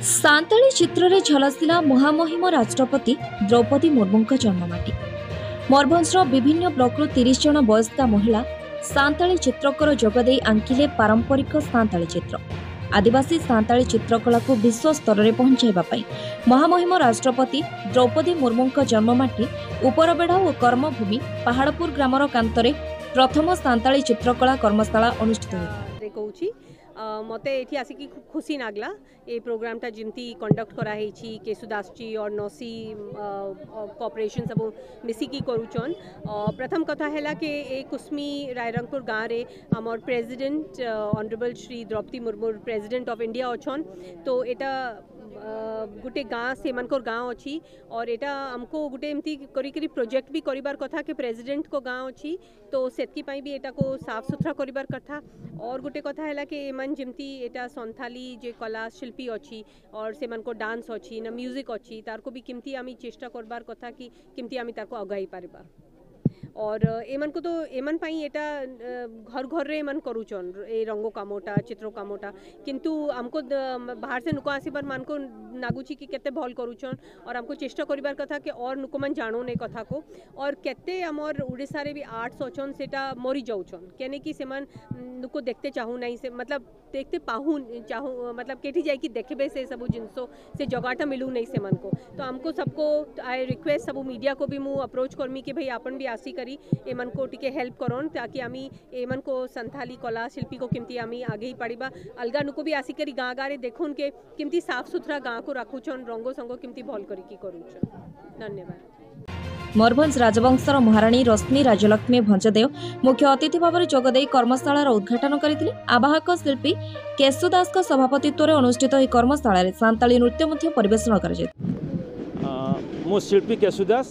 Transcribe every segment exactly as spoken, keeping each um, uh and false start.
सांताली चित्र रे झलसिला महामहिम राष्ट्रपति द्रौपदी मुर्मू जन्ममाटी। मयूरभंजर विभिन्न ब्लॉक तीस जन वयस्का महिला सांताली चित्रकर जोगदे आंकिले पारंपरिक सांताली चित्र। आदिवासी सांताली चित्रकला को विश्व स्तर में पहुंचाइबा महामहिम राष्ट्रपति द्रौपदी मुर्मू जन्ममाटी उपरबेढ़ा और कर्मभूमि पहाड़पुर ग्रामर कांतरे प्रथम सांताली चित्रकला कर्मशाला अनुष्ठित होती। मते एठी आसिकी खुशी लागला ए प्रोग्रामटा जिमती कंडक्ट कराई केशुदास जी और नौसी कॉर्पोरेशन सब मिसिकी करूचन। प्रथम कथा है कि ए कुस्मी रायरंगपुर गाँव रे आमर president honourable Shri Draupadi Murmu president of India अच्छन। तो एटा गोटे गाँ से मनकोर गाँव अच्छी और एटा हमको गोटे एमती करी करी प्रोजेक्ट भी करिबार कथा कि प्रेसिडेंट को गाँव अच्छी तो सेतकी पाई भी एटा को साफ सुथरा करिबार कथा। और गोटे कथा है कि एमन जमती एटा संथाली जे कला शिल्पी अच्छी और से मन को डांस अच्छी ना म्यूजिक अच्छी तार को भी किमती आमी चेष्टा करबार कथा कि किमती आमी तार को अगाई पारिबा। और एमन को तो एमन पाई एटा घर घर रे एमन करूचन ए रंगो कामोटा चित्रो कामोटा किंतु हमको बाहर से नुको आसीबार मान को नागुची कि केते भल करूचन और हमको चेष्टा करिबार कथा कि और नुको मन जानो ने कथा को और केते हमर ओडिसा रे भी आर्ट्स अछन सेटा मरी जाउचन केने कि सेमन नुको देखते चाहू नहीं से मतलब देखते पाहू चाहू मतलब केठी जाई कि देखबे से सब जिनसो से जगाटा मिलू नहीं से मन को। तो हमको सबको आई रिक्वेस्ट सब मीडिया को भी मु अप्रोच करमी कि भाई अपन भी आसी करी एमन को टिके हेल्प करन ताकि आमी एमन को संथाली कला शिल्पी को किमती आमी आगे ही पड़ीबा अलगा नुको भी आसी करी गाँ गाँव देखुन के किमती साफ सुथरा गाँ को राखुचन रंगो संगो किमती भल करी की करूचन। धन्यवाद। मयूरभंज राजवंशर महाराणी रश्मि राजलक्ष्मी भंजदेव मुख्य अतिथि भाव में जोगदे कर्मशालार उद्घाटन करते। आवाहक शिल्पी केशुदास सभापतित्व में अनुष्ठित यह कर्मशाला सांताली नृत्य परिवेषण कर शिल्पी केशुदास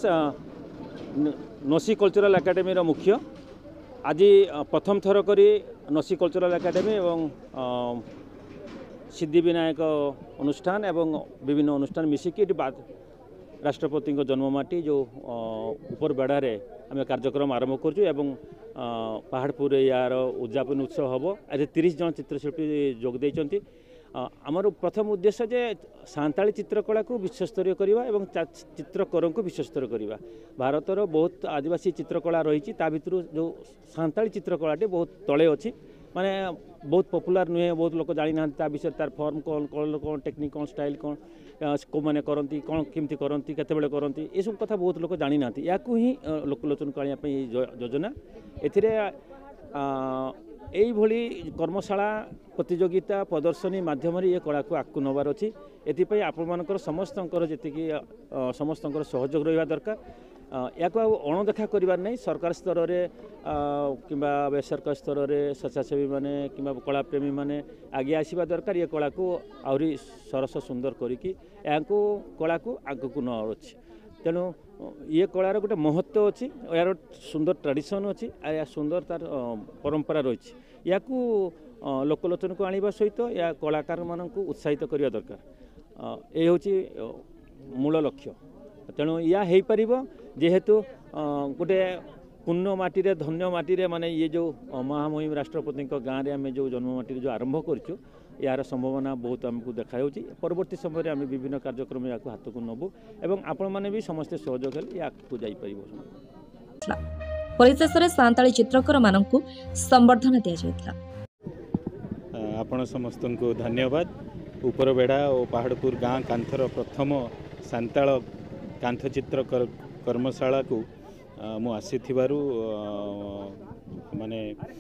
नसी कल्चरल एकाडेमी मुख्य आज प्रथम थर करी नसी कल्चरल एकाडेमी एवं सिद्धि विनायक अनुष्ठान एवं विभिन्न अनुष्ठान मिसिकी राष्ट्रपति जन्ममाटी जो ऊपर बेढ़ारे आम कार्यक्रम आरंभ करूँ पहाड़पुर यार उद्यापन उत्सव हम आज तीस जन चित्रशिल्पी जोगदे। आमर प्रथम उद्देश्य जे सांताली चित्रकला को विश्वस्तरीय करवा एवं चित्रकर को विश्वस्तरीय करवा। भारतर बहुत आदिवासी चित्रकला रही भितर जो सांताली चित्रकलाटी बहुत तले अच्छी माने बहुत पॉपुलर नुहे बहुत लोग जानी ना विषय तार फॉर्म कौन कौन कौन टेक्निक कौन स्टाइल कौन को मैंने करती कौन केमती करती केतबेले करती ये सब कथा बहुत लोग जानी ना या ही लोकलोचन को आने योजना ए भली कर्मशाला प्रतियोगिता प्रदर्शनी माध्यम ये कला को आगू नबार अच्छी एपाई आपर समस्त जी समस्त सहयोग रहा दरकार। या अणदेखा करार नहीं सरकार स्तर में कि बेसरकार स्तर में स्वेच्छासेवी मैंने कि कलाप्रेमी मैंने आगे आसवा दरकार ये कला को आहरी सरस सुंदर करी कला को आग को नबार अच्छी। तेणु ये कलार गोटे महत्व अच्छी यार सुंदर ट्रेडिशन अच्छी या सुंदर तार परंपरा रही या लोकलोचन को आने सहित या कलाकार मान को उत्साहित करने दरकार ये हूँ मूल लक्ष्य। तेणु या हो पार जेहेतु गोटे पुण्य माटी रे धन्य माटी रे माने ये जो महामहिम राष्ट्रपति गाँव में आम जो जन्ममाटी जो आरंभ करूँ यार संभावना बहुत आमको देखा परवर्ती समय आम विभिन्न कार्यक्रम या हाथ को नबू एवं आपण माने भी समस्ते सहयोग हेल्ले या परिशेष सांताली चित्रकर मानकु संबर्धना दिया जायतला। आपण समस्त को धन्यवाद। ऊपर बेढ़ा और पहाड़पुर गाँ कांथर प्रथम सांताल कांथ चित्र कर, कर्मशाला को मु आसी माने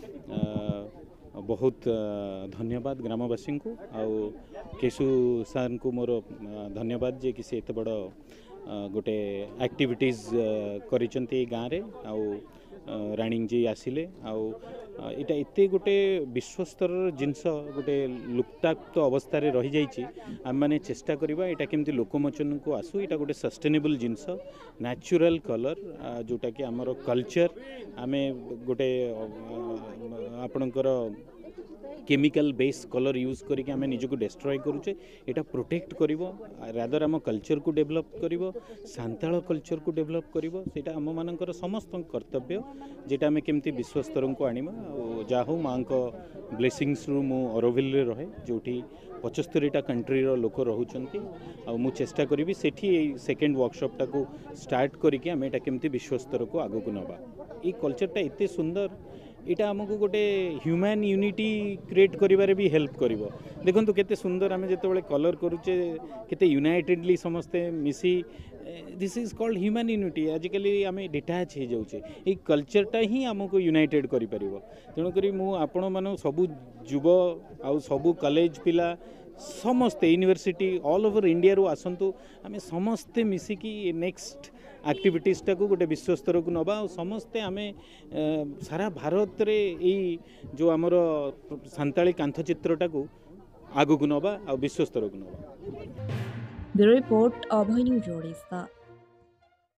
बहुत धन्यवाद ग्रामवासी को आउ केशु सार को मोर धन्यवाद जे कि से एत बड़ गोटे एक्टिविटीज करिसंती गाँव रे आउ राणी जी आसिले आउ इटा एते गोटे विश्वस्तर जिनस गोटे लुप्ताप्त अवस्था रे रही जाइछि आम माने चेष्टा करिबा एटा केमति लोकमोचन को आसु एटा गोटे सस्टेनेबल जिनस नेचुरल कलर जोटा कि आमर कल्चर आमे गोटे आपणकर केमिकल बेस कलर यूज करके आम निजक डिस्ट्रॉय करुचे एटा प्रोटेक्ट करिवो रादर आम कल्चर को डेवलप करिवो सांताल कल्चर को डेवलप करिवो सेटा आम मानकर समस्त कर्तव्य जेटा आम केमती विश्व स्तर को आनिमा जा हो माँ को ब्लेसिंग्स रु मु अरोविल रे रहे जोठी पचस्तरीटा कंट्री रो लोक रोचंती आ मु चेष्टा करी सेठी सेकेंड वर्कशॉप टाको स्टार्ट करके आम एटा केमती विश्व स्तर को आगो को नबा ये कल्चरटा एते सुंदर इटा आमको गोटे ह्यूमन यूनिटी क्रिएट करिबारे भी हेल्प करिवो देखंतु केते सुंदर आमे जेतेबेले कलर करूचे केते यूनाइटेडली समस्ते मिसी this is called human unity आजिकली आमे डिटैच हो जाउचे ए कल्चरटा ही आमको यूनाइटेड करि परिवो तेणु करी मु आपण मानो सबु युव आ सबु कॉलेज पिला समस्ते यूनिवर्सिटी ऑल ओवर इंडिया रो आसंतु आमे समस्ते मिसिकी नेक्स्ट एक्टिविटीज टाको गोटे विश्व स्तर को नबा समस्ते आमे सारा भारत रे ई जो आमर सांताली कांथचित्रटा को आगु को नबा आ विश्व स्तर को नबा। Bureau report Abhay news Odisha.